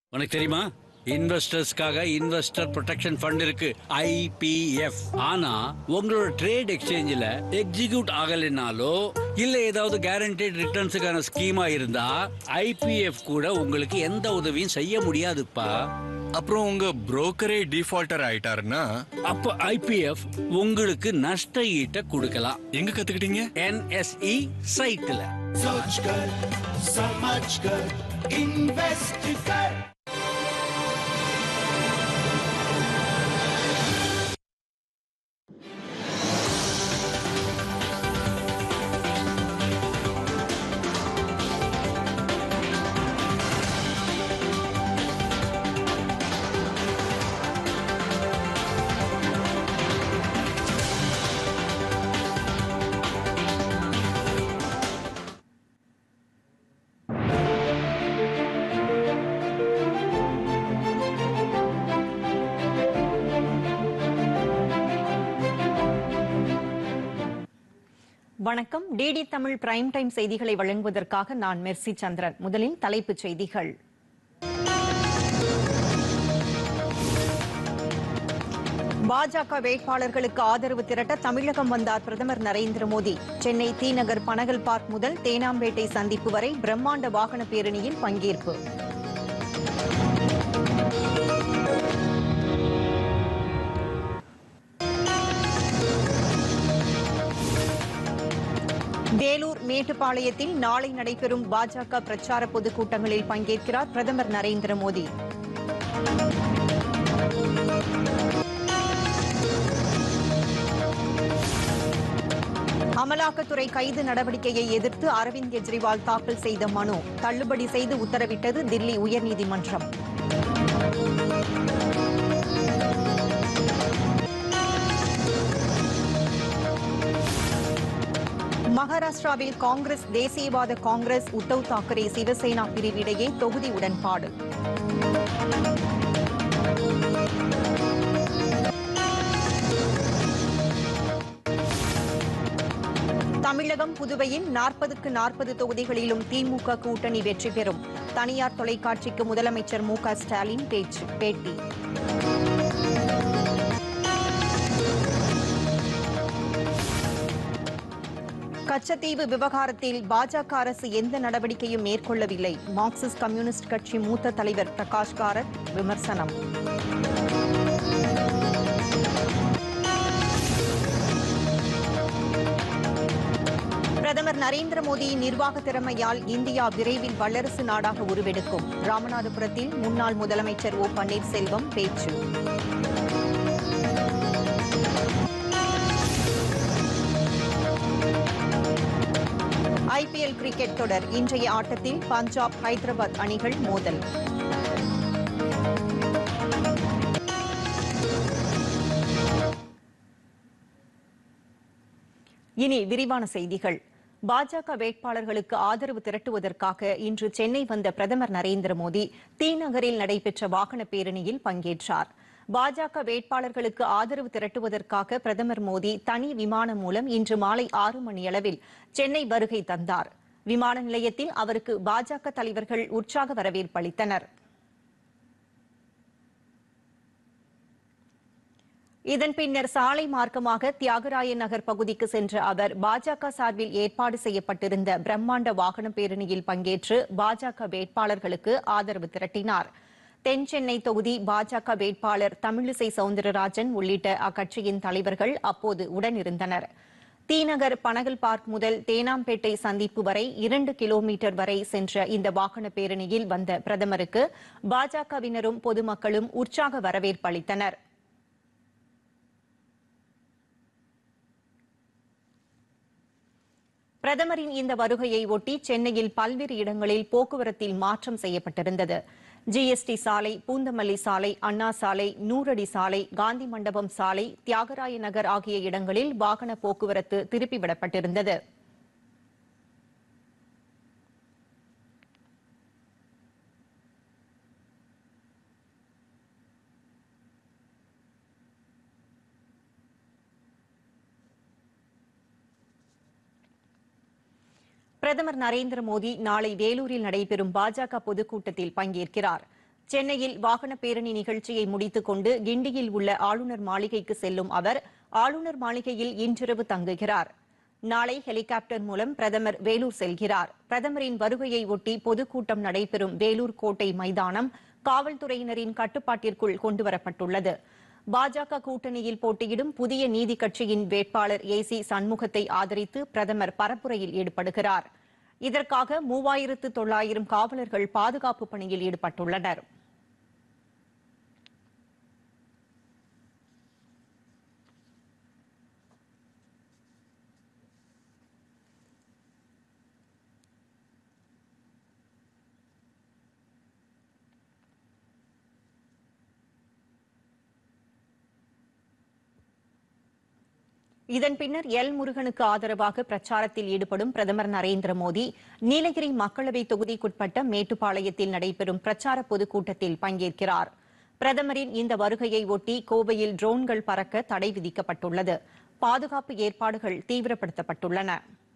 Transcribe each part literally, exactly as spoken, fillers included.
உனக்கு தெரியுமா? இன்வெஸ்டர்ஸ்க்காக இன்வெஸ்டர் ப்ரொடெக்ஷன் ஃபண்ட் இருக்கு, ஐ பி எஃப். ஆனா உங்களோட ட்ரேட் எக்ஸ்சேஞ்சில் எக்ஸிக்யூட் ஆகலைனாலோ இல்ல ஏதாவது கேரண்டட் ரிட்டர்ன்ஸுக்கான ஸ்கீமா இருந்தா ஐ பி எஃப் கூட உங்களுக்கு எந்த உதவியும் செய்ய முடியாதுப்பா. அப்புறம் உங்க புரோக்கரே டிஃபால்டர் ஆயிட்டாருன்னா அப்ப ஐ பி எஃப் உங்களுக்கு நஷ்ட ஈட்ட கொடுக்கலாம். எங்க கத்துக்கிட்டீங்க? என் எஸ் இ சைட்ல. सोच कर समझ कर इन्वेस्ट कर। வணக்கம். டிடி தமிழ் பிரைம் டைம் செய்திகளை வழங்குவதற்காக நான் மெர்சி சந்திரன். முதலில் தலைப்புச் செய்திகள். பாஜக வேட்பாளர்களுக்கு ஆதரவு திரட்ட தமிழகம் வந்தார் பிரதமர் நரேந்திர மோடி. சென்னை தி நகர் பனகல் பார்க் முதல் தேனாம்பேட்டை சந்திப்பு வரை பிரம்மாண்ட வாகன பேரணியில் பங்கேற்பு. வேலூர் மேட்டுப்பாளையத்தில் நாளை நடைபெறும் பாஜக பிரச்சார பொதுக்கூட்டங்களில் பங்கேற்கிறார் பிரதமர் நரேந்திர மோடி. அமலாக்கத்துறை கைது நடவடிக்கையை எதிர்த்து அரவிந்த் கெஜ்ரிவால் தாக்கல் செய்த மனு தள்ளுபடி செய்து உத்தரவிட்டது தில்லி உயர்நீதிமன்றம். மகாராஷ்டிராவில் காங்கிரஸ் தேசியவாத காங்கிரஸ் உத்தவ் தாக்கரே சிவசேனா பிரிவிடையே தொகுதி உடன்பாடு. தமிழகம் புதுவையில் நாற்பதுக்கு நாற்பது தொகுதிகளிலும் திமுக கூட்டணி வெற்றி பெறும். தனியார் தொலைக்காட்சிக்கு முதலமைச்சர் மு க ஸ்டாலின் பேச்சு பேட்டி. கச்சத்தீவு விவகாரத்தில் பாஜக அரசு எந்த நடவடிக்கையும் மேற்கொள்ளவில்லை. மார்க்சிஸ்ட் கம்யூனிஸ்ட் கட்சி மூத்த தலைவர் பிரகாஷ் காரத் விமர்சனம். பிரதமர் நரேந்திர மோடியின் நிர்வாக திறமையால் இந்தியா விரைவில் வல்லரசு நாடாக உருவெடுக்கும். ராமநாதபுரத்தில் முன்னாள் முதலமைச்சர் ஓ பன்னீர்செல்வம் பேச்சு. ஐ பி எல் கிரிக்கெட் தொடர் இன்றைய ஆட்டத்தில் பஞ்சாப் ஹைதராபாத் அணிகள் மோதல். இனி விரிவான செய்திகள். பாஜக வேட்பாளர்களுக்கு ஆதரவு திரட்டுவதற்காக இன்று சென்னை வந்த பிரதமர் நரேந்திர மோடி தி நகரில் நடைபெற்ற வாகன பேரணியில் பங்கேற்றார். பாஜக வேட்பாளர்களுக்கு ஆதரவு திரட்டுவதற்காக பிரதமர் மோடி தனி விமானம் மூலம் இன்று மாலை ஆறு மணியளவில் சென்னை வருகை தந்தார். விமான நிலையத்தில் அவருக்கு பாஜக தலைவர்கள் உற்சாக வரவேற்பு அளித்தனர். இதன் பின்னர் சாலை மார்க்கமாக தியாகராய நகர் பகுதிக்கு சென்ற அவர் பாஜக சார்பில் ஏற்பாடு செய்யப்பட்டிருந்த பிரம்மாண்ட வாகன பேரணியில் பங்கேற்று பாஜக வேட்பாளர்களுக்கு ஆதரவு திரட்டினார். தென் சென்னை தொகுதி பாஜக வேட்பாளர் தமிழிசை சவுந்தரராஜன் உள்ளிட்ட அக்கட்சியின் தலைவர்கள் அப்போது உடனிருந்தனர். தி நகர் பனகல் பார்க் முதல் தேனாம்பேட்டை சந்திப்பு வரை இரண்டு கிலோமீட்டர் வரை சென்ற இந்த வாகன பேரணியில் வந்த பிரதமருக்கு பாஜகவினரும் பொதுமக்களும் உற்சாக வரவேற்பு அளித்தனர். பிரதமரின் இந்த வருகையை ஒட்டி சென்னையில் பல்வேறு இடங்களில் போக்குவரத்தில் மாற்றம் செய்யப்பட்டிருந்தது. ஜிஎஸ்டி சாலை, பூந்தமல்லி சாலை, அண்ணா சாலை, நூறடி சாலை, காந்தி மண்டபம் சாலை, தியாகராய நகர் ஆகிய இடங்களில் வாகன போக்குவரத்து திருப்பிவிடப்பட்டிருந்தது. பிரதமர் நரேந்திர மோடி நாளை வேலூரில் நடைபெறும் பாஜக பொதுக்கூட்டத்தில் பங்கேற்கிறார். சென்னையில் வாகன பேரணி நிகழ்ச்சியை முடித்துக் கொண்டு கிண்டியில் உள்ள ஆளுநர் மாளிகைக்கு செல்லும் அவர் ஆளுநர் மாளிகையில் இன்றிரவு தங்குகிறார். நாளை ஹெலிகாப்டர் மூலம் பிரதமர் வேலூர் செல்கிறார். பிரதமரின் வருகையை ஒட்டி பொதுக்கூட்டம் நடைபெறும் வேலூர் கோட்டை மைதானம் காவல்துறையினரின் கட்டுப்பாட்டிற்குள் கொண்டுவரப்பட்டுள்ளது. பாஜக கூட்டணியில் போட்டியிடும் புதிய நீதி கட்சியின் வேட்பாளர் ஏ சி சண்முகத்தை ஆதரித்து பிரதமர் பரப்புரையில் ஈடுபடுகிறார். இதற்காக மூவாயிரத்து தொள்ளாயிரம் காவலர்கள் பாதுகாப்பு பணியில் ஈடுபட்டுள்ளனர். இதன் பின்னர் எல் முருகனுக்கு ஆதரவாக பிரச்சாரத்தில் ஈடுபடும் பிரதமர் நரேந்திர மோடி நீலகிரி மக்களவை தொகுதிக்குட்பட்ட மேட்டுப்பாளையத்தில் நடைபெறும் பிரச்சார பொதுக்கூட்டத்தில் பங்கேற்கிறார். பிரதமரின் இந்த வருகையை ஒட்டி கோவையில் ட்ரோன்கள் பறக்க தடை விதிக்கப்பட்டுள்ளது. பாதுகாப்பு ஏற்பாடுகள் தீவிரப்படுத்தப்பட்டுள்ளன.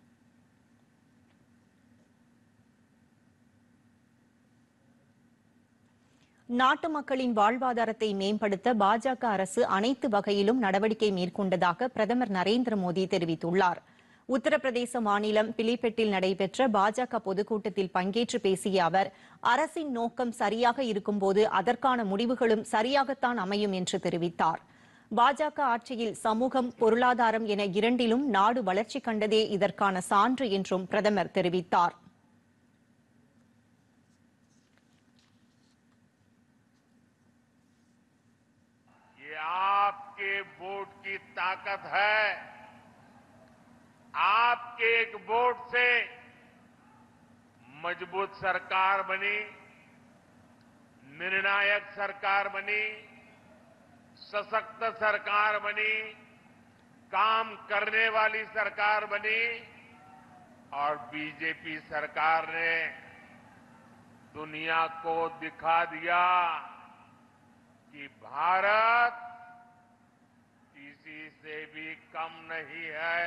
நாட்டு மக்களின் வாழ்வாதாரத்தை மேம்படுத்த பாஜக அரசு அனைத்து வகையிலும் நடவடிக்கை மேற்கொண்டதாக பிரதமர் நரேந்திர மோடி தெரிவித்துள்ளார். உத்தரப்பிரதேச மாநிலம் பிலிபெட்டில் நடைபெற்ற பாஜக பொதுக்கூட்டத்தில் பங்கேற்று பேசிய அவர், அரசின் நோக்கம் சரியாக இருக்கும்போது அதற்கான முடிவுகளும் சரியாகத்தான் அமையும் என்று தெரிவித்தார். பாஜக ஆட்சியில் சமூகம், பொருளாதாரம் என இரண்டிலும் நாடு வளர்ச்சி கண்டதே இதற்கான சான்று என்றும் பிரதமர் தெரிவித்தார். आपके वोट की ताकत है। आपके एक वोट से मजबूत सरकार बनी, निर्णायक सरकार बनी, सशक्त सरकार बनी, काम करने वाली सरकार बनी और बीजेपी सरकार ने दुनिया को दिखा दिया कि भारत किसी से भी कम नहीं है।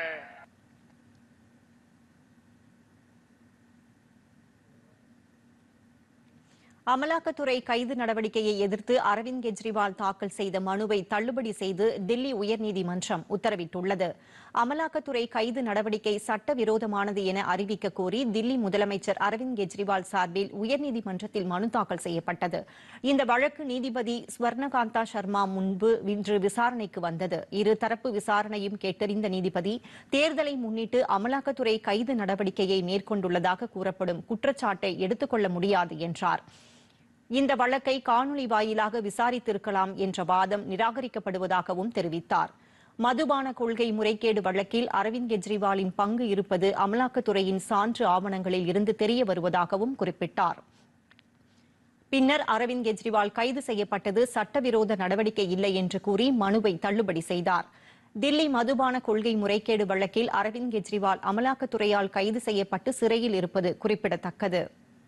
அமலாக்கத்துறை கைது நடவடிக்கையை எதிர்த்து அரவிந்த் கெஜ்ரிவால் தாக்கல் செய்த மனுவை தள்ளுபடி செய்து தில்லி உயர்நீதிமன்றம் உத்தரவிட்டுள்ளது. அமலாக்கத்துறை கைது நடவடிக்கை சட்டவிரோதமானது என அறிவிக்க கோரி தில்லி முதலமைச்சர் அரவிந்த் கெஜ்ரிவால் சார்பில் உயர்நீதிமன்றத்தில் மனு தாக்கல் செய்யப்பட்டது. இந்த வழக்கு நீதிபதி ஸ்வர்ணகாந்தா சர்மா முன்பு இன்று விசாரணைக்கு வந்தது. இருதரப்பு விசாரணையும் கேட்டறிந்த நீதிபதி, தேர்தலை முன்னிட்டு அமலாக்கத்துறை கைது நடவடிக்கையை மேற்கொண்டுள்ளதாக கூறப்படும் குற்றச்சாட்டை எடுத்துக் கொள்ள முடியாது என்றார். இந்த வழக்கை காணொலி வாயிலாக விசாரித்திருக்கலாம் என்ற வாதம் நிராகரிக்கப்படுவதாகவும் தெரிவித்தார். மதுபான கொள்கை முறைகேடு வழக்கில் அரவிந்த் கெஜ்ரிவாலின் பங்கு இருப்பது அமலாக்கத்துறையின் சான்று ஆவணங்களில் இருந்து தெரிய வருவதாகவும் குறிப்பிட்டார். பின்னர் அரவிந்த் கெஜ்ரிவால் கைது செய்யப்பட்டது சட்டவிரோத நடவடிக்கை இல்லை என்று கூறி மனுவை தள்ளுபடி செய்தார். தில்லி மதுபான கொள்கை முறைகேடு வழக்கில் அரவிந்த் கெஜ்ரிவால் அமலாக்கத்துறையால் கைது செய்யப்பட்டு சிறையில் இருப்பது குறிப்பிடத்தக்கது.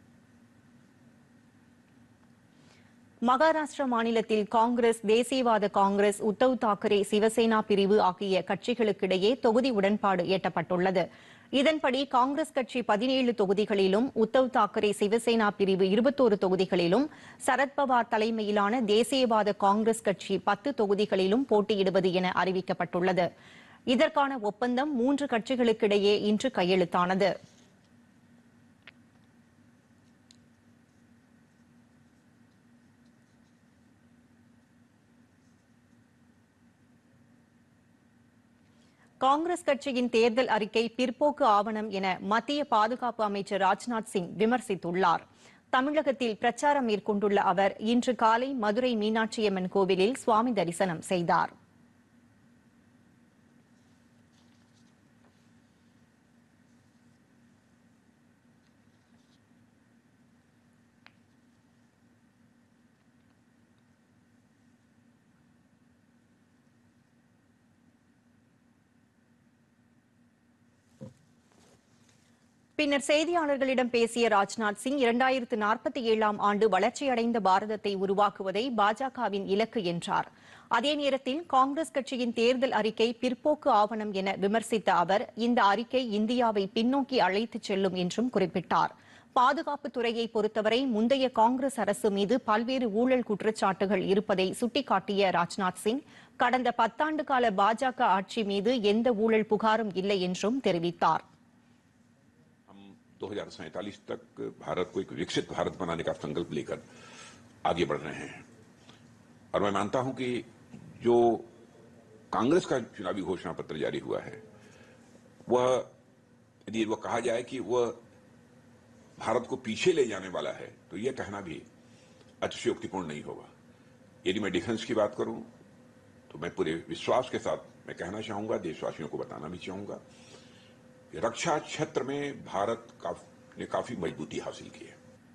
மகாராஷ்டிரா மாநிலத்தில் காங்கிரஸ், தேசியவாத காங்கிரஸ், உத்தவ் தாக்கரே சிவசேனா பிரிவு ஆகிய கட்சிகளுக்கிடையே தொகுதி உடன்பாடு எட்டப்பட்டுள்ளது. இதன்படி காங்கிரஸ் கட்சி பதினேழு தொகுதிகளிலும், உத்தவ் தாக்கரே சிவசேனா பிரிவு இருபத்தோரு தொகுதிகளிலும், சரத்பவார் தலைமையிலான தேசியவாத காங்கிரஸ் கட்சி பத்து தொகுதிகளிலும் போட்டியிடுவது என அறிவிக்கப்பட்டுள்ளது. இதற்கான ஒப்பந்தம் மூன்று கட்சிகளுக்கிடையே இன்று கையெழுத்தானது. காங்கிரஸ் கட்சியின் தேர்தல் அறிக்கை பிற்போக்கு ஆவணம் என மத்திய பாதுகாப்பு அமைச்சர் ராஜ்நாத் சிங் விமர்சித்துள்ளார். தமிழகத்தில் பிரச்சாரம் மேற்கொண்டுள்ள அவர் இன்று காலை மதுரை மீனாட்சியம்மன் கோவிலில் சுவாமி தரிசனம் செய்தார். பின்னர் செய்தியாளர்களிடம் பேசிய ராஜ்நாத் சிங், இரண்டாயிரத்து நாற்பத்தி ஏழாம் ஆண்டு வளர்ச்சியடைந்த பாரதத்தை உருவாக்குவதை பாஜகவின் இலக்கு என்றார். அதே நேரத்தில் காங்கிரஸ் கட்சியின் தேர்தல் அறிக்கை பிற்போக்கு ஆவணம் என விமர்சித்த அவர், இந்த அறிக்கை இந்தியாவை பின்னோக்கி அழைத்துச் செல்லும் என்றும் குறிப்பிட்டார். பாதுகாப்பு துறையை பொறுத்தவரை முந்தைய காங்கிரஸ் அரசு மீது பல்வேறு ஊழல் குற்றச்சாட்டுகள் இருப்பதை சுட்டிக்காட்டிய ராஜ்நாத் சிங் கடந்த பத்தாண்டு கால பாஜக ஆட்சி மீது எந்த ஊழல் புகாரும் இல்லை என்றும் தெரிவித்தார். दो हज़ार सैंतालीस तक भारत को एक विकसित भारत बनाने का संकल्प लेकर आगे बढ़ रहे हैं और मैं मानता हूं कि जो कांग्रेस का चुनावी घोषणा पत्र जारी हुआ है वह यदि वह कहा जाए कि वह भारत को पीछे ले जाने वाला है तो यह कहना भी अतिशयोक्तिपूर्ण नहीं होगा. यदि मैं डिफेंस की बात करूं तो मैं पूरे विश्वास के साथ मैं कहना चाहूंगा, देशवासियों को बताना भी चाहूंगा, रक्षा क्षेत्र में भारत का, ने काफी मजबूती हासिल की है.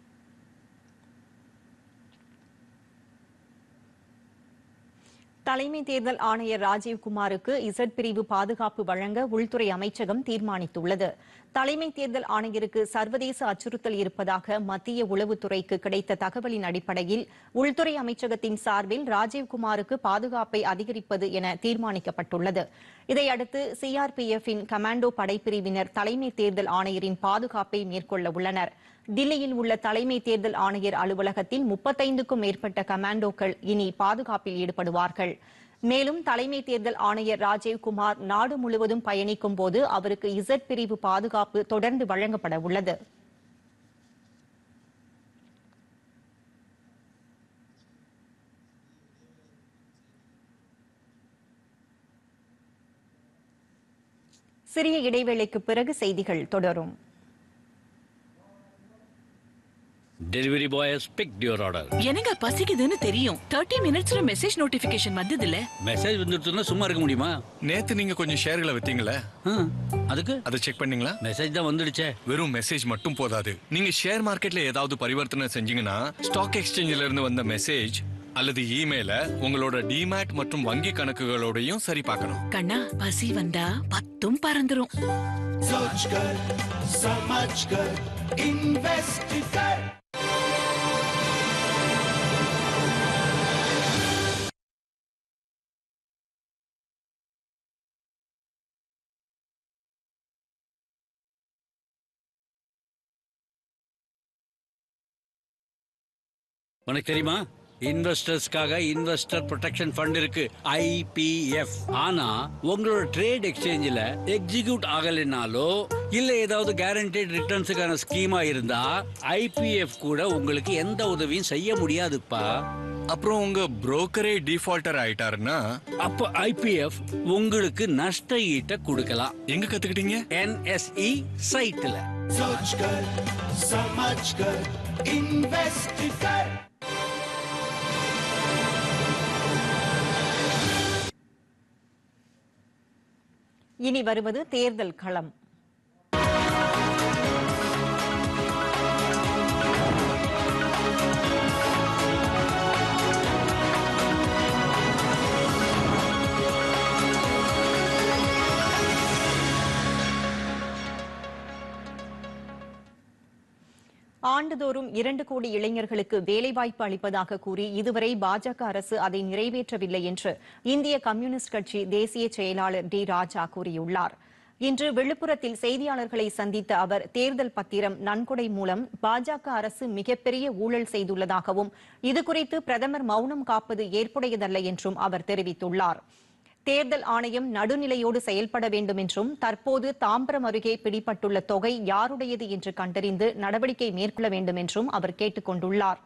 தலைமை தேர்தல் ஆணையர் ராஜீவ்குமாருக்கு இசட் பிரிவு பாதுகாப்பு வழங்க உள்துறை அமைச்சகம் தீர்மானித்துள்ளது. தலைமை தேர்தல் ஆணையருக்கு சர்வதேச அச்சுறுத்தல் இருப்பதாக மத்திய உளவுத்துறைக்கு கிடைத்த தகவலின் அடிப்படையில் உள்துறை அமைச்சகத்தின் சார்பில் ராஜீவ்குமாருக்கு பாதுகாப்பை அதிகரிப்பது என தீர்மானிக்கப்பட்டுள்ளது. இதையடுத்து சிஆர்பிஎஃப்பின் கமாண்டோ படைப்பிரிவினர் தலைமை தேர்தல் ஆணையரின் பாதுகாப்பை மேற்கொள்ள உள்ளனர். தில்லியில் உள்ள தலைமை தேர்தல் ஆணையர் அலுவலகத்தில் முப்பத்தைந்துக்கும் மேற்பட்ட கமாண்டோக்கள் இனி பாதுகாப்பில் ஈடுபடுவார்கள். மேலும் தலைமை தேர்தல் ஆணையர் ராஜீவ்குமார் நாடு முழுவதும் பயணிக்கும் போது அவருக்கு இசட் பிரிவு பாதுகாப்பு தொடர்ந்து வழங்கப்பட உள்ளது. சிறிய இடைவேளைக்கு பிறகு செய்திகள் தொடரும். Delivery boy has picked your order. எனக்கு பசிக்குதுன்னு தெரியும். முப்பது மினிட்ஸ்ல மெசேஜ் நோட்டிபிகேஷன் வந்தது இல்ல. மெசேஜ் வந்துட்டுனா சும்மா இருக்க முடியுமா? நேத்து நீங்க கொஞ்சம் ஷேர்களை வித்தீங்களே, அதுக்கு அதை செக் பண்ணீங்களா? மெசேஜ் தான் வந்துடுச்சே. வெறும் மெசேஜ் மட்டும் போதாது. நீங்க ஷேர் மார்க்கெட்ல ஏதாவது பரிவர்த்தனை செஞ்சீங்கன்னா ஸ்டாக் எக்ஸ்சேஞ்சில இருந்து வந்த மெசேஜ் அல்லது இமெயில உங்களோட டிமேட் மற்றும் வங்கி கணக்குகளோடையும் சரி பார்க்கணும். கண்ணா, பசி வந்தா பத்தும் பறந்துரும். सोचकर समझकर इन्वेस्ट कर. உனக்கு தெரியுமா, இன்வெஸ்டர்ஸ்க்காக இன்வெஸ்டர் ப்ரொடெக்ஷன் ஃபண்ட் இருக்கு, ஐபிஎஃப். ஆனா உங்களோட ட்ரேட் எக்ஸ்சேஞ்சில் எக்ஸிக்யூட் ஆகலைனாலோ இல்ல ஏதாவது கேரண்டட் ரிட்டர்ன்ஸுக்கான ஸ்கீமா இருந்தா ஐபிஎஃப் கூட உங்களுக்கு எந்த உதவியும் செய்ய முடியாதுப்பா. அப்புறம் உங்க புரோக்கரே டிஃபால்டர் ஆயிட்டாருன்னா அப்ப ஐபிஎஃப் உங்களுக்கு நஷ்ட ஈட்ட கொடுக்கலாம். எங்க கத்துக்கிட்டீங்க? என்எஸ்இ சைட்ல. सोचकर समझकर इन्वेस्ट कर. இனி வருவது தேர்தல் களம். ஆண்டுதோறும் இரண்டு கோடி இளைஞர்களுக்கு வேலைவாய்ப்பு அளிப்பதாக கூறி இதுவரை பாஜக அரசு அதை நிறைவேற்றவில்லை என்று இந்திய கம்யூனிஸ்ட் கட்சி தேசிய செயலாளர் டி ராஜா கூறியுள்ளார். இன்று விழுப்புரத்தில் செய்தியாளர்களை சந்தித்த அவர் தேர்தல் பத்திரம் நன்கொடை மூலம் பாஜக அரசு மிகப்பெரிய ஊழல் செய்துள்ளதாகவும் இதுகுறித்து பிரதமர் மௌனம் காப்பது ஏற்புடையதல்ல என்றும் அவர் தெரிவித்துள்ளார். தேர்தல் ஆணையம் நடுநிலையோடு செயல்பட வேண்டும் என்றும் தற்போது தாம்பரம் அருகே பிடிபட்டுள்ள தொகை யாருடையது என்று கண்டறிந்து நடவடிக்கை மேற்கொள்ள வேண்டும் என்றும் அவர் கேட்டுக் கொண்டுள்ளார்.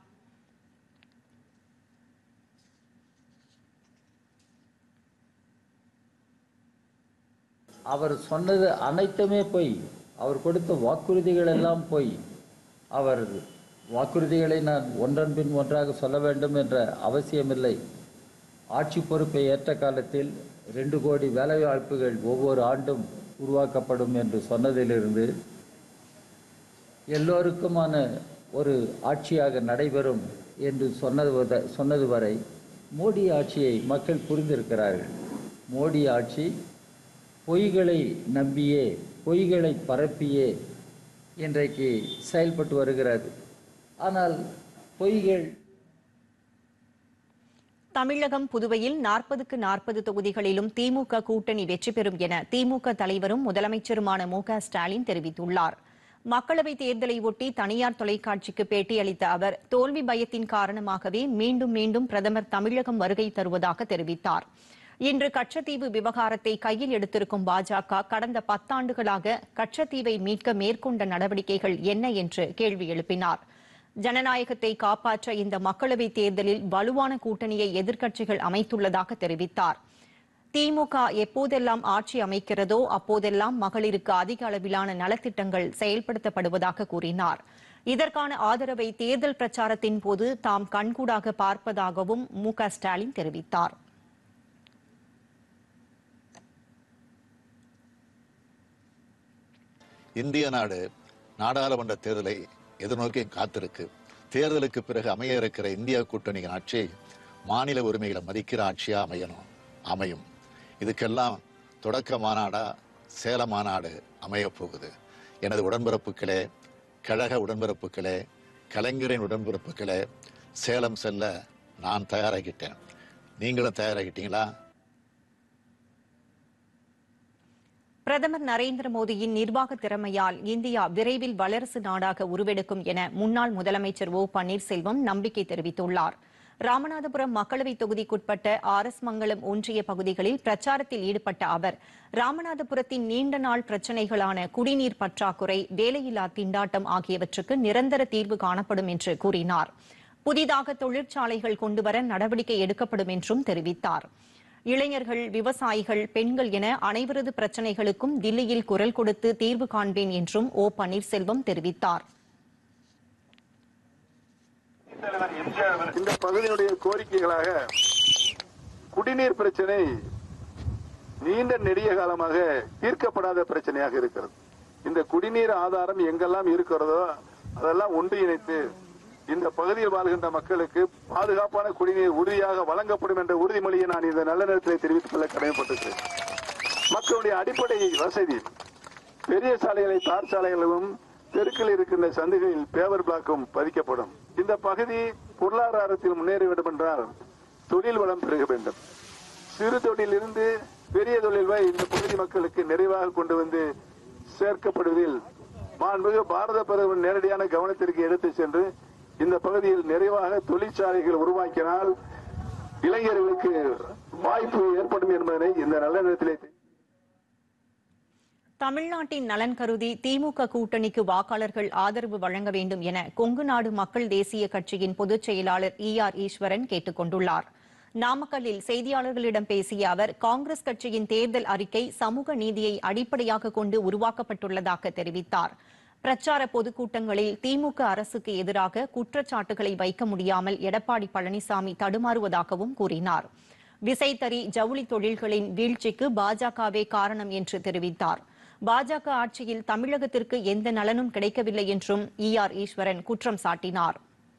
அவர் சொன்னது அனைத்துமே பொய். அவர் கொடுத்த வாக்குறுதிகள் எல்லாம் பொய். அவர் வாக்குறுதிகளை நான் ஒன்றன் பின் ஒன்றாக சொல்ல வேண்டும் என்ற அவசியமில்லை. ஆட்சி பொறுப்பை ஏற்ற காலத்தில் ரெண்டு கோடி வேலைவாய்ப்புகள் ஒவ்வொரு ஆண்டும் உருவாக்கப்படும் என்று சொன்னதிலிருந்து எல்லோருக்குமான ஒரு ஆட்சியாக நடைபெறும் என்று சொன்னது சொன்னது வரை மோடி ஆட்சியை மக்கள் புரிந்திருக்கிறார்கள். மோடி ஆட்சி பொய்களை நம்பியே பொய்களை பரப்பியே இன்றைக்கு செயல்பட்டு வருகிறது. ஆனால் பொய்கள் தமிழகம் புதுவையில் நாற்பதுக்கு நாற்பது தொகுதிகளிலும் திமுக கூட்டணி வெற்றி பெறும் என திமுக தலைவரும் முதலமைச்சருமான மு க ஸ்டாலின் தெரிவித்துள்ளார். மக்களவைத் தேர்தலை ஒட்டி தனியார் தொலைக்காட்சிக்கு பேட்டியளித்த அவர் தோல்வி பயத்தின் காரணமாகவே மீண்டும் மீண்டும் பிரதமர் தமிழகம் வருகை தருவதாக தெரிவித்தார். இன்று கச்சத்தீவு விவகாரத்தை கையில் எடுத்திருக்கும் பாஜக கடந்த பத்தாண்டுகளாக கச்சத்தீவை மீட்க மேற்கொண்ட நடவடிக்கைகள் என்ன என்று கேள்வி எழுப்பினார். ஜனநாயகத்தை காப்பாற்ற இந்த மக்களவைத் தேர்தலில் வலுவான கூட்டணியை எதிர்க்கட்சிகள் அமைத்துள்ளதாக தெரிவித்தார். திமுக எப்போதெல்லாம் ஆட்சி அமைக்கிறதோ அப்போதெல்லாம் மகளிருக்கு அதிக அளவிலான நலத்திட்டங்கள் செயல்படுத்தப்படுவதாக கூறினார். இதற்கான ஆதரவை தேர்தல் பிரச்சாரத்தின் போது தாம் கண்கூடாக பார்ப்பதாகவும் மு க ஸ்டாலின் தெரிவித்தார். இந்திய நாடு நாடாளுமன்ற தேர்தலை எதிர்நோக்கி காத்திருக்கு. தேர்தலுக்கு பிறகு அமைய இருக்கிற இந்தியா கூட்டணியின் ஆட்சி மாநில உரிமைகளை மதிக்கிற ஆட்சியா அமையணும், அமையும். இதுக்கெல்லாம் தொடக்க மாநாடா சேல மாநாடு அமைய போகுது. எனது உடன்பிறப்புகளே, கழக உடன்பிறப்புகளே, கலைஞரின் உடன்பிறப்புகளே, சேலம் செல்ல நான் தயாராகிட்டேன். நீங்களும் தயாராகிட்டீங்களா? பிரதமர் நரேந்திர மோடியின் நிர்வாக திறமையால் இந்தியா விரைவில் வல்லரசு நாடாக உருவெடுக்கும் என முன்னாள் முதலமைச்சர் ஓ பன்னீர்செல்வம் நம்பிக்கை தெரிவித்துள்ளார். ராமநாதபுரம் மக்களவைத் தொகுதிக்குட்பட்ட ஆர் எஸ் மங்கலம் ஒன்றிய பகுதிகளில் பிரச்சாரத்தில் ஈடுபட்ட அவர் ராமநாதபுரத்தின் நீண்ட நாள் பிரச்சினைகளான குடிநீர் பற்றாக்குறை, வேலையில்லா திண்டாட்டம் ஆகியவற்றுக்கு நிரந்தர தீர்வு காணப்படும் என்று கூறினார். புதிதாக தொழிற்சாலைகள் கொண்டுவர நடவடிக்கை எடுக்கப்படும் என்றும் தெரிவித்தார். இளைஞர்கள், விவசாயிகள், பெண்கள் என அனைவரது பிரச்சினைகளுக்கும் தில்லியில் குரல் கொடுத்து தீர்வு காண்பேன் என்றும் ஓ பன்னீர்செல்வம் தெரிவித்தார். இந்த பகுதியினுடைய கோரிக்கைகளாக குடிநீர் பிரச்சனை நீண்ட நெடிய காலமாக தீர்க்கப்படாத பிரச்சனையாக இருக்கிறது. இந்த குடிநீர் ஆதாரம் எங்கெல்லாம் இருக்கிறதோ அதெல்லாம் ஒன்றிணைத்து இந்த பகுதியில் வாழ்கின்ற மக்களுக்கு பாதுகாப்பான குடிநீர் உறுதியாக வழங்கப்படும் என்ற உறுதிமொழியை நான் இந்த நல்ல நேரத்தில் தெரிவித்துக் கொள்ள கடமைப்பட்டிருக்கிறேன். மக்களுடைய அடிப்படை வசதி, பெரிய சாலைகளை தார் சாலைகளும் தெருக்கள் இருக்கின்ற சந்துகளில் பேவர் பிளாக்கும் பதிக்கப்படும். இந்த பகுதி பொருளாதாரத்தில் முன்னேற வேண்டும் என்றால் தொழில் வளம் பெருக வேண்டும். சிறு தொழில் இருந்து பெரிய தொழில் வரை இந்த பகுதி மக்களுக்கு நிறைவாக கொண்டு வந்து சேர்க்கப்படுவதில் மாண்புமிகு பாரத பிரதமர் நேரடியான கவனத்திற்கு எடுத்து சென்று இந்த பகுதியில் நிறைவாக தொழிற்சாலைகள் உருவாக்கினால் இளைஞர்களுக்கு வாய்ப்பு ஏற்படும் என்பதனை இந்த நல்ல நேரத்திலே தமிழ்நாட்டின் நலன் கருதி திமுக கூட்டணிக்கு வாக்காளர்கள் ஆதரவு வழங்க வேண்டும் என கொங்கு நாடு மக்கள் தேசிய கட்சியின் பொதுச் செயலாளர் இ ஆர் ஈஸ்வரன் கேட்டுக் கொண்டுள்ளார். நாமக்கல்லில் செய்தியாளர்களிடம் பேசிய அவர் காங்கிரஸ் கட்சியின் தேர்தல் அறிக்கை சமூக நீதியை அடிப்படையாக கொண்டு உருவாக்கப்பட்டுள்ளதாக தெரிவித்தார். பிரச்சார பொதுக்கூட்டங்களில் திமுக அரசுக்கு எதிராக குற்றச்சாட்டுகளை வைக்க முடியாமல் எடப்பாடி பழனிசாமி தடுமாறுவதாகவும் கூறினார். விசைத்தறி, ஜவுளி தொழில்களின் வீழ்ச்சிக்கு பாஜகவே காரணம் என்று தெரிவித்தார். பாஜக ஆட்சியில் தமிழகத்திற்கு எந்த நலனும் கிடைக்கவில்லை என்றும் இ ஆர் ஈஸ்வரன் குற்றம் சாட்டினார்.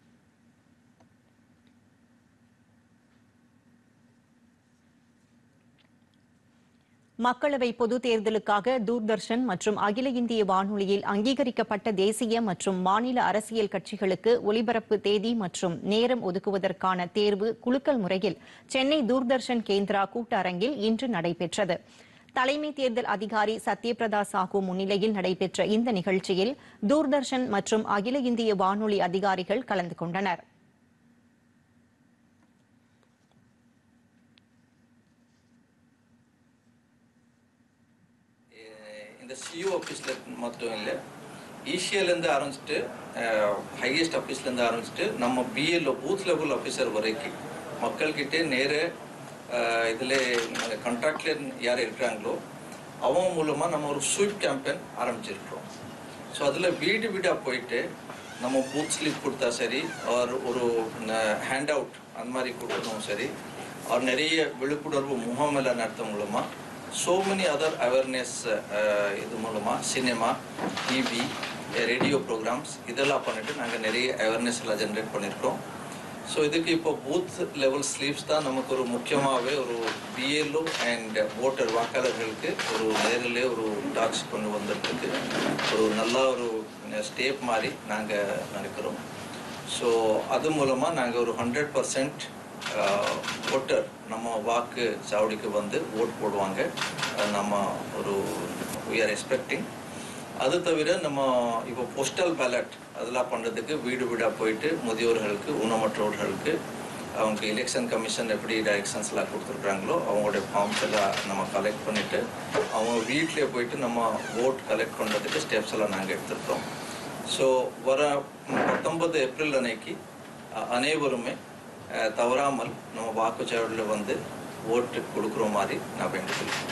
மக்களவை பொதுத் தேர்தலுக்காக தூர்தர்ஷன் மற்றும் அகில இந்திய வானொலியில் அங்கீகரிக்கப்பட்ட தேசிய மற்றும் மாநில அரசியல் கட்சிகளுக்கு ஒலிபரப்பு தேதி மற்றும் நேரம் ஒதுக்குவதற்கான தேர்வு குலுக்கல் முறையில் சென்னை தூர்தர்ஷன் கேந்திரா கூட்டரங்கில் இன்று நடைபெற்றது. தலைமை தேர்தல் அதிகாரி சத்யபிரதா சாஹூ முன்னிலையில் நடைபெற்ற இந்த நிகழ்ச்சியில் தூர்தர்ஷன் மற்றும் அகில இந்திய வானொலி அதிகாரிகள் கலந்து கொண்டனர். இந்த சிஇஓ ஆஃபீஸில் மட்டும் இல்லை, ஈசிஎல்லேருந்து ஆரம்பிச்சுட்டு ஹையஸ்ட் ஆஃபீஸ்லேருந்து ஆரம்பிச்சுட்டு நம்ம பிஎல்ஓ பூத் லெவல் ஆஃபீஸர் வரைக்கும் மக்கள்கிட்டே நேர இதில் கான்ட்ராக்டில் யார் இருக்கிறாங்களோ அவங்க மூலமாக நம்ம ஒரு ஸ்வீப் கேம்பெயின் ஆரம்பிச்சிருக்கிறோம். ஸோ அதில் வீடு வீடாக போயிட்டு நம்ம பூத் ஸ்லிப் கொடுத்தா சரி, ஒரு ஒரு ஹேண்ட் அவுட் அந்த மாதிரி கொடுக்கணும் சரி, அவர் நிறைய விழிப்புணர்வு முகாமெல்லாம் நடத்த மூலமாக so many other awareness இது மூலமாக சினிமா, டிவி, ரேடியோ ப்ரோக்ராம்ஸ் இதெல்லாம் பண்ணிட்டு நாங்கள் நிறைய அவேர்னஸ் எல்லாம் ஜென்ரேட் பண்ணியிருக்கோம். ஸோ இதுக்கு இப்போ பூத் லெவல் ஸ்லீப்ஸ் தான் நமக்கு ஒரு முக்கியமாகவே ஒரு பிஎல்ஓ அண்ட் ஓட்டர் வாக்காளர்களுக்கு ஒரு நேரிலே ஒரு டாக்ஸ் கொண்டு வந்துருக்கு ஒரு நல்ல ஒரு ஸ்டேப் மாதிரி நாங்கள் நினைக்கிறோம். ஸோ அது மூலமாக நாங்கள் ஒரு ஹண்ட்ரட் பர்சன்ட் ஓட்டர் நம்ம வாக்கு சாவடிக்கு வந்து ஓட் போடுவாங்க. நம்ம ஒரு we are expecting அது தவிர நம்ம இப்போ போஸ்டல் பேலட் அதெல்லாம் பண்ணுறதுக்கு வீடு வீடாக போயிட்டு முதியோர்களுக்கு ஊனமற்றவர்களுக்கு அவங்க எலெக்ஷன் கமிஷன் எப்படி டைரக்ஷன்ஸ்லாம் கொடுத்துருக்குறாங்களோ அவங்களுடைய ஃபார்ம்ஸ் எல்லாம் நம்ம கலெக்ட் பண்ணிவிட்டு அவங்க வீட்டிலே போயிட்டு நம்ம ஓட் கலெக்ட் பண்ணுறதுக்கு ஸ்டெப்ஸ் எல்லாம் நாங்கள் எடுத்துருக்கோம். ஸோ வர பத்தொன்பது ஏப்ரல் அன்னைக்கு அனைவருமே தவறாமல் நம்ம வாக்குச்சாவடியில் வந்து ஓட்டு கொடுக்குற மாதிரி நான் வேண்டிக்கிறேன்.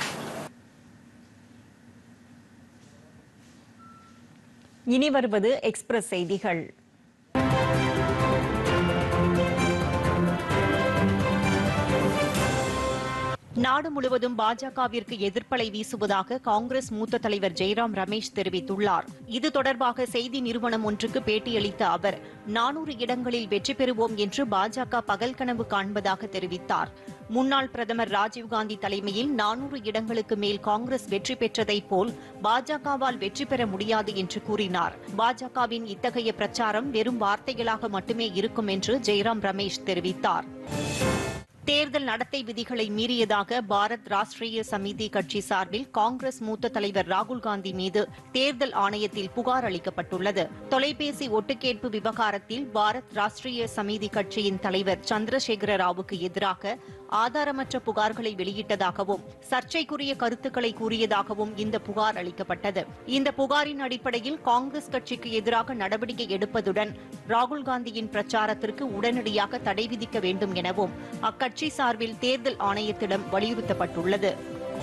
இனி வருவது எக்ஸ்பிரஸ் செய்திகள். நாடு முழுவதும் பாஜகவிற்கு எதிர்ப்பலை வீசுவதாக காங்கிரஸ் மூத்த தலைவர் ஜெய்ராம் ரமேஷ் தெரிவித்துள்ளார். இது தொடர்பாக செய்தி நிறுவனம் ஒன்றுக்கு பேட்டியளித்த அவர் நானூறு இடங்களில் வெற்றி பெறுவோம் என்று பாஜக பகல் கனவு காண்பதாக தெரிவித்தார். முன்னாள் பிரதமர் ராஜீவ்காந்தி தலைமையில் நானூறு இடங்களுக்கு மேல் காங்கிரஸ் வெற்றி பெற்றதைப் போல் பாஜகவால் வெற்றி பெற முடியாது என்று கூறினார். பாஜகவின் இத்தகைய பிரச்சாரம் வெறும் வார்த்தைகளாக மட்டுமே இருக்கும் என்று ஜெய்ராம் ரமேஷ் தெரிவித்தார். தேர்தல் நடத்தை விதிகளை மீறியதாக பாரத் ராஷ்டிரிய சமிதி கட்சி சார்பில் காங்கிரஸ் மூத்த தலைவர் ராகுல்காந்தி மீது தேர்தல் ஆணையத்தில் புகார் அளிக்கப்பட்டுள்ளது. தொலைபேசி ஒட்டுக்கேட்பு விவகாரத்தில் பாரத் ராஷ்டிரிய சமிதி கட்சியின் தலைவர் சந்திரசேகர ராவுக்கு எதிராக ஆதாரமற்ற புகார்களை வெளியிட்டதாகவும் சர்ச்சைக்குரிய கருத்துக்களை கூறியதாகவும் இந்த புகார் அளிக்கப்பட்டது. இந்த புகாரின் அடிப்படையில் காங்கிரஸ் கட்சிக்கு எதிராக நடவடிக்கை எடுப்பதுடன் ராகுல்காந்தியின் பிரச்சாரத்திற்கு உடனடியாக தடை விதிக்க வேண்டும் எனவும் அக்கட்சி சார்பில் தேர்தல் ஆணையத்திடம் வலியுறுத்தப்பட்டுள்ளது.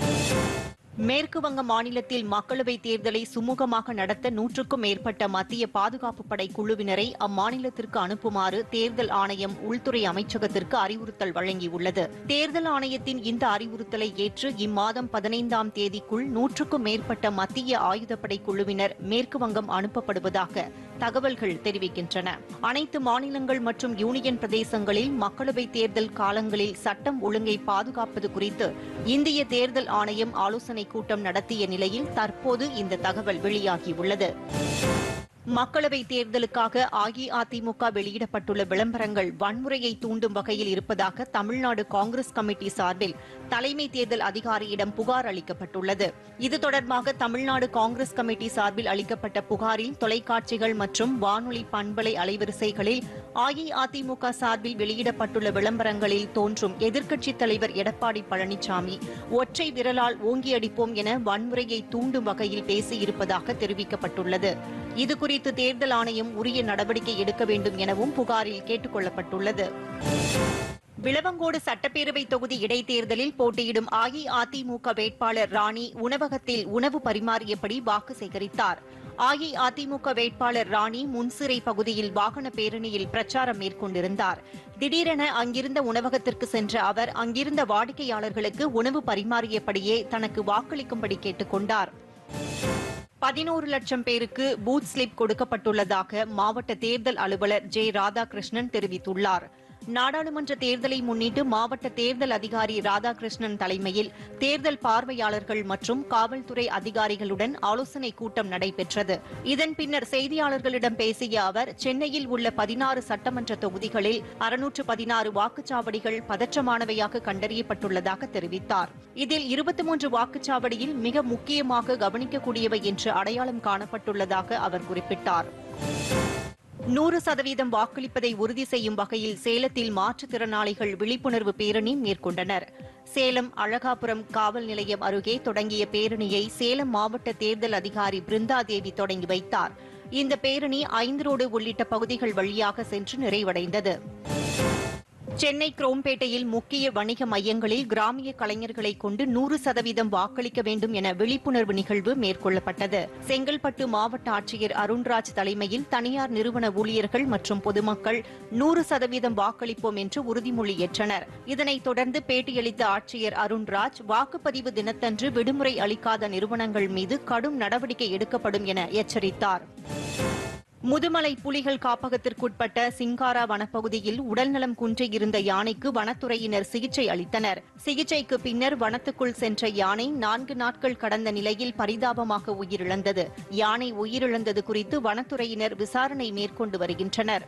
மேற்குவங்க மாநிலத்தில் மக்களவைத் தேர்தலை சுமூகமாக நடத்த நூற்றுக்கும் மேற்பட்ட மத்திய பாதுகாப்பு படை குழுவினரை அம்மாநிலத்திற்கு அனுப்புமாறு தேர்தல் ஆணையம் உள்துறை அமைச்சகத்திற்கு அறிவுறுத்தல் வழங்கியுள்ளது. தேர்தல் ஆணையத்தின் இந்த அறிவுறுத்தலை ஏற்று இம்மாதம் பதினைந்தாம் தேதிக்குள் நூற்றுக்கும் மேற்பட்ட மத்திய ஆயுதப்படை குழுவினர் மேற்குவங்கம் அனுப்பப்படுவதாக தகவல்கள் தெரிவிக்கின்றன. அனைத்து மாநிலங்கள் மற்றும் யூனியன் பிரதேசங்களில் மக்களவைத் தேர்தல் காலங்களில் சட்டம் ஒழுங்கை பாதுகாப்பது குறித்து இந்திய தேர்தல் ஆணையம் ஆலோசனை கூட்டம் நடத்திய நிலையில் தற்போது இந்த தகவல் வெளியாகியுள்ளது. மக்களவைத் தேர்தலுக்காக அஇஅதிமுக வெளியிடப்பட்டுள்ள விளம்பரங்கள் வன்முறையை தூண்டும் வகையில் இருப்பதாக தமிழ்நாடு காங்கிரஸ் கமிட்டி சார்பில் தலைமை தேர்தல் அதிகாரியிடம் புகார் அளிக்கப்பட்டுள்ளது. இது தொடர்பாக தமிழ்நாடு காங்கிரஸ் கமிட்டி சார்பில் அளிக்கப்பட்ட புகாரில் தொலைக்காட்சிகள் மற்றும் வானொலி பண்பலை அலைவரிசைகளில் அஇஅதிமுக சார்பில் வெளியிடப்பட்டுள்ள விளம்பரங்களில் தோன்றும் எதிர்க்கட்சித் தலைவர் எடப்பாடி பழனிசாமி ஒற்றை விரலால் ஓங்கி அடிப்போம் என வன்முறையை தூண்டும் வகையில் பேசியிருப்பதாக தெரிவிக்கப்பட்டுள்ளது. இதுகுறித்து தேர்தல் ஆணையம் உரிய நடவடிக்கை எடுக்க வேண்டும் எனவும் புகாரில் கேட்டுக் கொள்ளப்பட்டுள்ளது. விளவங்கோடு சட்டப்பேரவை தொகுதி இடைத்தேர்தலில் போட்டியிடும் அஇஅதிமுக வேட்பாளர் ராணி உணவகத்தில் உணவு பரிமாறியபடி வாக்கு சேகரித்தார். அஇஅதிமுக வேட்பாளர் ராணி முன்சிறை பகுதியில் வாகன பேரணியில் பிரச்சாரம் மேற்கொண்டிருந்தார். திடீரென அங்கிருந்த உணவகத்திற்கு சென்ற அவர் அங்கிருந்த வாடிக்கையாளர்களுக்கு உணவு பரிமாறியபடியே தனக்கு வாக்களிக்கும்படி கேட்டுக் கொண்டார். பதினோரு லட்சம் பேருக்கு பூத் ஸ்லிப் கொடுக்கப்பட்டுள்ளதாக மாவட்ட தேர்தல் அலுவலர் ஜே ராதாகிருஷ்ணன் தெரிவித்துள்ளார். நாடாளுமன்ற தேர்தலை முன்னிட்டு மாவட்ட தேர்தல் அதிகாரி ராதாகிருஷ்ணன் தலைமையில் தேர்தல் பார்வையாளர்கள் மற்றும் காவல்துறை அதிகாரிகளுடன் ஆலோசனைக் கூட்டம் நடைபெற்றது. இதன் பின்னர் செய்தியாளர்களிடம் பேசிய அவர் சென்னையில் உள்ள பதினாறு சட்டமன்ற தொகுதிகளில் அறுநூற்று பதினாறு வாக்குச்சாவடிகள் பதற்றமானவையாக கண்டறியப்பட்டுள்ளதாக தெரிவித்தார். இதில் இருபத்தி மூன்று வாக்குச்சாவடியில் மிக முக்கியமாக கவனிக்கக்கூடியவை என்று அடையாளம் காணப்பட்டுள்ளதாக அவர் குறிப்பிட்டார். நூறு சதவீதம் வாக்களிப்பதை உறுதி செய்யும் வகையில் சேலத்தில் மாற்றுத்திறனாளிகள் விழிப்புணர்வு பேரணி மேற்கொண்டனர். சேலம் அழகாபுரம் காவல் நிலையம் அருகே தொடங்கிய பேரணியை சேலம் மாவட்ட தேர்தல் அதிகாரி பிருந்தாதேவி தொடங்கி வைத்தார். இந்த பேரணி ஐந்து ரோடு உள்ளிட்ட பகுதிகள் வழியாக சென்று நிறைவடைந்தது. சென்னை குரோம்பேட்டையில் முக்கிய வணிக மையங்களில் கிராமிய கலைஞர்களை கொண்டு நூறு சதவீதம் வாக்களிக்க வேண்டும் என விழிப்புணர்வு நிகழ்வு மேற்கொள்ளப்பட்டது. செங்கல்பட்டு மாவட்ட ஆட்சியர் அருண்ராஜ் தலைமையில் தனியார் நிறுவன ஊழியர்கள் மற்றும் பொதுமக்கள் நூறு சதவீதம் வாக்களிப்போம் என்று உறுதிமொழி ஏற்றனர். இதனைத் தொடர்ந்து பேட்டியளித்த ஆட்சியர் அருண்ராஜ் வாக்குப்பதிவு தினத்தன்று விடுமுறை அளிக்காத நிறுவனங்கள் மீது கடும் நடவடிக்கை எடுக்கப்படும் என எச்சரித்தார். முதுமலை புலிகள் காப்பகத்திற்குட்பட்ட சிங்காரா வனப்பகுதியில் உடல்நலம் குன்றியிருந்த யானைக்கு வனத்துறையினர் சிகிச்சை அளித்தனர். சிகிச்சைக்கு பின்னர் வனத்துக்குள் சென்ற யானை நான்கு நாட்கள் கடந்த நிலையில் பரிதாபமாக உயிரிழந்தது. யானை உயிரிழந்தது குறித்து வனத்துறையினர் விசாரணை மேற்கொண்டு வருகின்றனர்.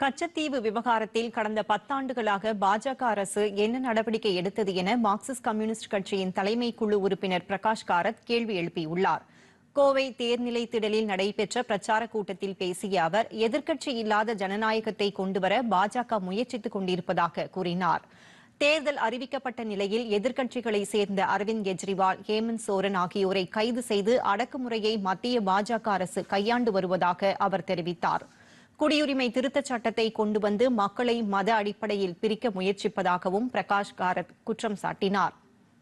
கச்சத்தீவு விவகாரத்தில் கடந்த பத்தாண்டுகளாக பாஜக அரசு என்ன நடவடிக்கை எடுத்தது என மார்க்சிஸ்ட் கம்யூனிஸ்ட் கட்சியின் தலைமை குழு உறுப்பினர் பிரகாஷ் காரத் கேள்வி எழுப்பியுள்ளார். கோவை தேர்நிலை திடலில் நடைபெற்ற பிரச்சார கூட்டத்தில் பேசிய அவர் எதிர்க்கட்சி இல்லாத ஜனநாயகத்தை கொண்டுவர பாஜக முயற்சித்துக் கொண்டிருப்பதாக கூறினார். தேர்தல் அறிவிக்கப்பட்ட நிலையில் எதிர்க்கட்சிகளை சேர்ந்த அரவிந்த் கெஜ்ரிவால், ஹேமந்த் சோரன் ஆகியோரை கைது செய்து அடக்குமுறையை மத்திய பாஜக அரசு கையாண்டு வருவதாக அவர் தெரிவித்தார். குடியுரிமை திருத்தச் சட்டத்தை கொண்டு வந்து மக்களை மத அடிப்படையில் பிரிக்க முயற்சிப்பதாகவும் பிரகாஷ் காரத் குற்றம் சாட்டினார்.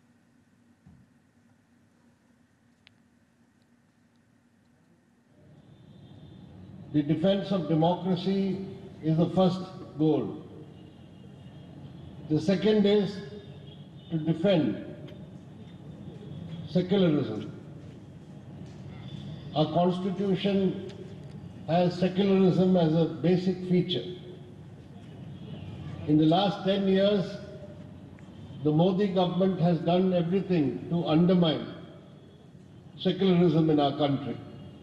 The defense of democracy is the first goal. The second is to defend secularism. Our constitution has secularism as a basic feature. In the last ten years, the Modi government has done everything to undermine secularism in our country.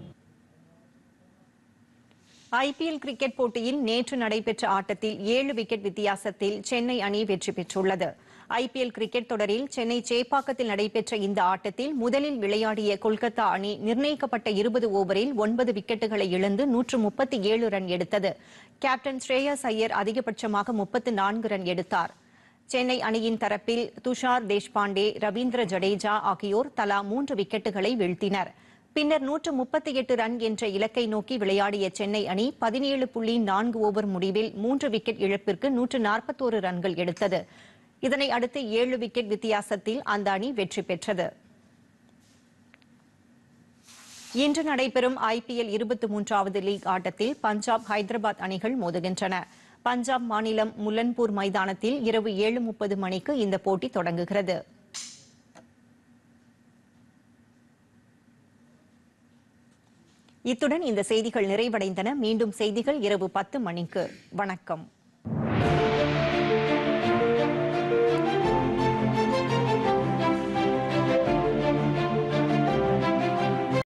IPL cricket போட்டியில் நேற்று நடைபெற்ற ஆட்டத்தில் ஏழு wicket வித்தியாசத்தில் சென்னை அணி வெற்றி பெற்றுள்ளது. IPL cricket தொடரில் சென்னை சேப்பாக்கத்தில் நடைபெற்ற இந்த ஆட்டத்தில் முதலில் விளையாடிய கொல்கத்தா அணி நிர்ணயிக்கப்பட்ட இருபது ஓவரில் ஒன்பது விக்கெட்டுகளை இழந்து நூற்று முப்பத்தி ஏழு ரன் எடுத்தது. கேப்டன் ஸ்ரேயாஸ் ஐயர் அதிகபட்சமாக முப்பத்து நான்கு ரன் எடுத்தார். சென்னை அணியின் தரப்பில் துஷார் தேஷ்பாண்டே, ரவீந்திர ஜடேஜா ஆகியோர் தலா மூன்று விக்கெட்டுகளை வீழ்த்தினர். பின்னர் நூற்று முப்பத்தி எட்டு ரன் என்ற இலக்கை நோக்கி விளையாடிய சென்னை அணி பதினேழு புள்ளி நான்கு ஓவர் முடிவில் மூன்று விக்கெட் இழப்பிற்கு நூற்று நாற்பத்தோரு ரன்கள் எடுத்தது. இதனை அடுத்து ஏழு விக்கெட் வித்தியாசத்தில் அந்த அணி வெற்றி பெற்றது. இன்று நடைபெறும் ஐபிஎல் இருபத்தி மூன்றாவது லீக் ஆட்டத்தில் பஞ்சாப், ஹைதராபாத் அணிகள் மோதுகின்றன. பஞ்சாப் மாநிலம் முல்லன்பூர் மைதானத்தில் இரவு ஏழு முப்பது மணிக்கு இந்த போட்டி தொடங்குகிறது. இத்துடன் இந்த செய்திகள் நிறைவடைந்தன. மீண்டும் செய்திகள் இரவு பத்து மணிக்கு. வணக்கம்.